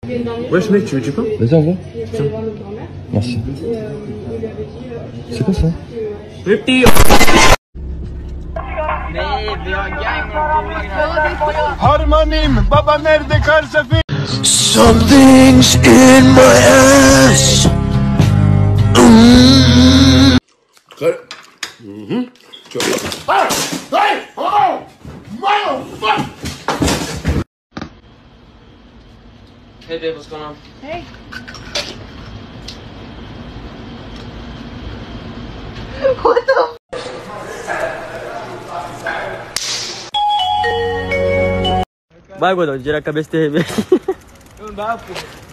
Wesh mec, tu veux du pain? Vas-y, envoie. Merci. C'est quoi ça? Le petit. Harmonim, baba nerede kalsa fi. Something's in my ass. Hey babe, what's going on? Hey. What the? Vai, Godão, gira a cabeça de rebelde. Não dá, pô.